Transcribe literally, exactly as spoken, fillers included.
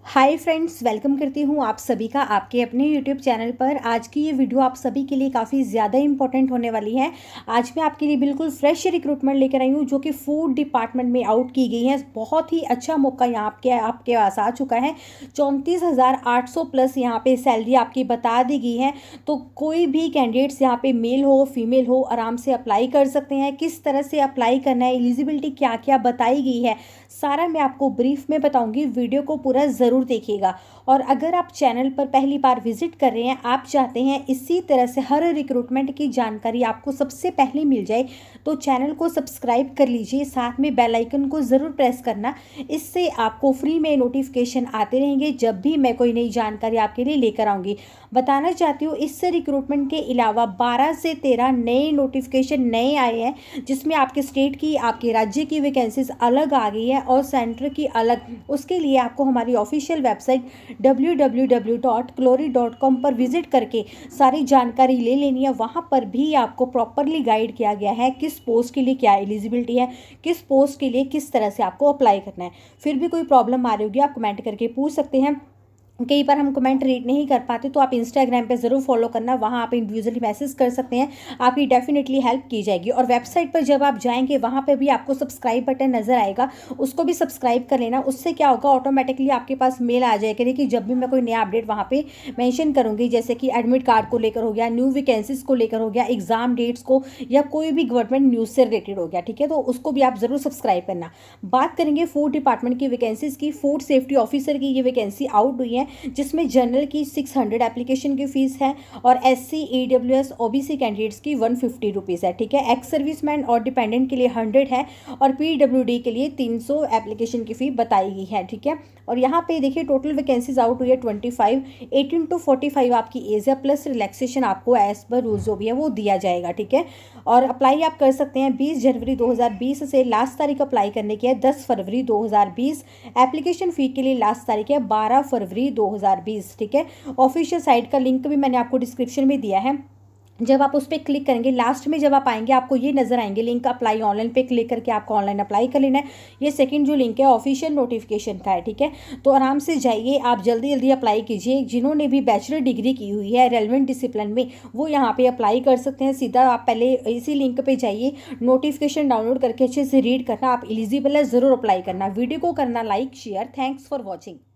Hi friends, welcome करती हूँ आप सभी का आपके अपने यूट्यूब चैनल पर। आज की ये वीडियो आप सभी के लिए काफ़ी ज़्यादा इंपॉर्टेंट होने वाली है। आज मैं आपके लिए बिल्कुल फ्रेश रिक्रूटमेंट लेकर आई हूँ जो कि फूड डिपार्टमेंट में आउट की गई है। बहुत ही अच्छा मौका यहाँ आपके आपके पास आ चुका है। चौंतीस हज़ार आठ सौ प्लस यहाँ पे सैलरी आपकी बता दी गई है। तो कोई भी कैंडिडेट्स यहाँ पे मेल हो फीमेल हो आराम से अप्लाई कर सकते हैं। किस तरह से अप्लाई करना है, एलिजिबिलिटी क्या क्या बताई गई है, सारा मैं आपको ब्रीफ में बताऊंगी। वीडियो को पूरा ज़रूर देखिएगा। और अगर आप चैनल पर पहली बार विजिट कर रहे हैं, आप चाहते हैं इसी तरह से हर रिक्रूटमेंट की जानकारी आपको सबसे पहले मिल जाए, तो चैनल को सब्सक्राइब कर लीजिए। साथ में बेल आइकन को ज़रूर प्रेस करना। इससे आपको फ्री में नोटिफिकेशन आते रहेंगे जब भी मैं कोई नई जानकारी आपके लिए लेकर आऊँगी। बताना चाहती हूँ, इससे रिक्रूटमेंट के अलावा बारह से तेरह नए नोटिफिकेशन नए आए हैं, जिसमें आपके स्टेट की, आपके राज्य की वैकेंसीज अलग आ गई है और सेंटर की अलग। उसके लिए आपको हमारी official website W W W dot क्लोरी डॉट कॉम पर विजिट करके सारी जानकारी ले लेनी है। वहाँ पर भी आपको प्रॉपरली गाइड किया गया है किस पोस्ट के लिए क्या एलिजिबिलिटी है, किस पोस्ट के लिए किस तरह से आपको अप्लाई करना है। फिर भी कोई प्रॉब्लम आ रही होगी आप कमेंट करके पूछ सकते हैं। कई बार हम कमेंट रीड नहीं कर पाते, तो आप इंस्टाग्राम पे ज़रूर फॉलो करना, वहाँ आप इंडिविजुअली मैसेज कर सकते हैं, आपकी डेफिनेटली हेल्प की जाएगी। और वेबसाइट पर जब आप जाएंगे वहाँ पे भी आपको सब्सक्राइब बटन नज़र आएगा, उसको भी सब्सक्राइब कर लेना। उससे क्या होगा, ऑटोमेटिकली आपके पास मेल आ जाएगा कि जब भी मैं कोई नया अपडेट वहाँ पर मैंशन करूँगी, जैसे कि एडमिट कार्ड को लेकर हो गया, न्यू वैकेंसीज को लेकर हो गया, एग्जाम डेट्स को, या कोई भी गवर्नमेंट न्यूज़ से रिलेटेड हो गया, ठीक है, तो उसको भी आप ज़रूर सब्सक्राइब करना। बात करेंगे फूड डिपार्टमेंट की वैकेंसीज की। फूड सेफ्टी ऑफिसर की ये वैकेंसी आउट हुई है, जिसमें जनरल की छह सौ एप्लीकेशन की फीस है और एससी, ईडब्ल्यूएस, ओबीसी कैंडिडेट्स की वन फिफ्टी रुपीज़ है, ठीक है। एक्स सर्विसमैन और डिपेंडेंट के लिए हंड्रेड है और पीडब्ल्यूडी के लिए तीन सौ एप्लीकेशन की फी बताई गई है, ठीक है। और यहाँ पे देखिए टोटल वैकेंसीज आउट हुई है twenty five. Eighteen to forty five आपकी एज है, प्लस रिलैक्सेशन आपको एज पर रूल जो भी है वो दिया जाएगा, ठीक है। और अप्लाई आप कर सकते हैं बीस जनवरी दो हज़ार बीस से। लास्ट तारीख अप्लाई करने की है दस फरवरी दो हज़ार बीस। एप्लीकेशन फ़ी के लिए लास्ट तारीख है बारह फरवरी दो हज़ार बीस, ठीक है। ऑफिशियल साइट का लिंक भी मैंने आपको डिस्क्रिप्शन में दिया है। जब आप उस पर क्लिक करेंगे, लास्ट में जब आप आएंगे आपको ये नजर आएंगे लिंक अप्लाई ऑनलाइन पे क्लिक करके आपको ऑनलाइन अप्लाई कर लेना है। ये सेकंड जो लिंक है ऑफिशियल नोटिफिकेशन का है, ठीक है। तो आराम से जाइए, आप जल्दी जल्दी अप्लाई कीजिए। जिन्होंने भी बैचलर डिग्री की हुई है रेलेवेंट डिसिप्लिन में, वो यहाँ पे अप्लाई कर सकते हैं। सीधा आप पहले इसी लिंक पे जाइए, नोटिफिकेशन डाउनलोड करके अच्छे से रीड करना। आप एलिजिबल है, ज़रूर अप्लाई करना। वीडियो को करना like share. Thanks for watching.